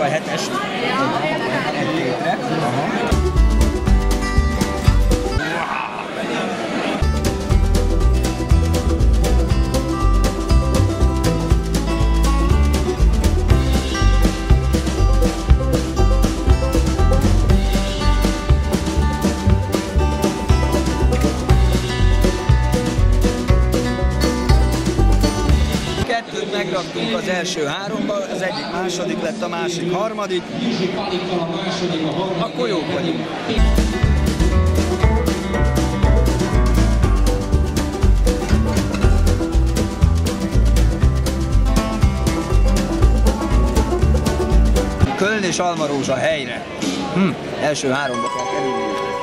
a 7-est. Megraktunk az első háromba, az egyik második lett, a másik harmadik. Akkor jók vagyunk. Köln és Almarózsa helyre. Első háromba kell kerülni.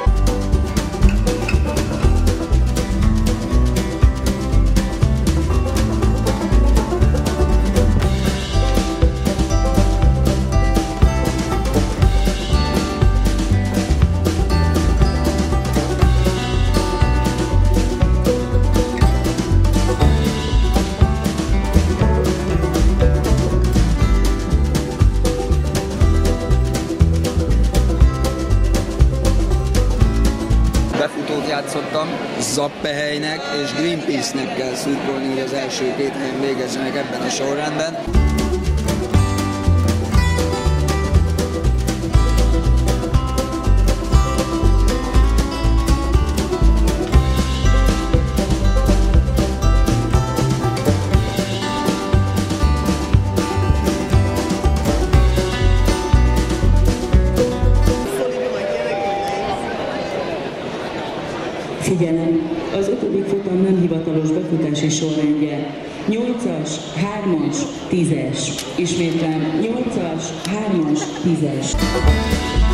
Befutót játszottam, Zappehelynek és Greenpeace-nek kell szurkolni, hogy az első két helyen végezzenek ebben a sorrendben. Figyelem! Az 5. futam nem hivatalos befutási sorrendje. 8-as, 3-as, 10-es. Ismétlem, 8-as, 3-as, 10-es.